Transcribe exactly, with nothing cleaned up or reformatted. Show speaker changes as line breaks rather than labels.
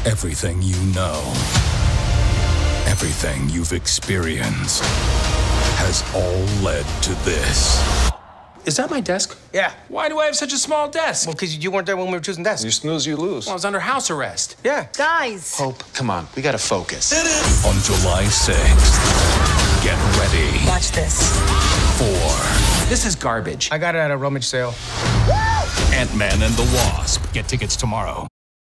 Everything you know, everything you've experienced has all led to this.
Is that my desk?
Yeah.
Why do I have such a small desk?
Well, because you weren't there when we were choosing desks.
You snooze, you lose.
Well, I was under house arrest.
Yeah.
Guys.
Hope, come on. We gotta focus.
On July sixth, get ready
Watch this.
for
This is garbage.
I got it at a rummage sale.
Ant-Man and the Wasp. Get tickets tomorrow.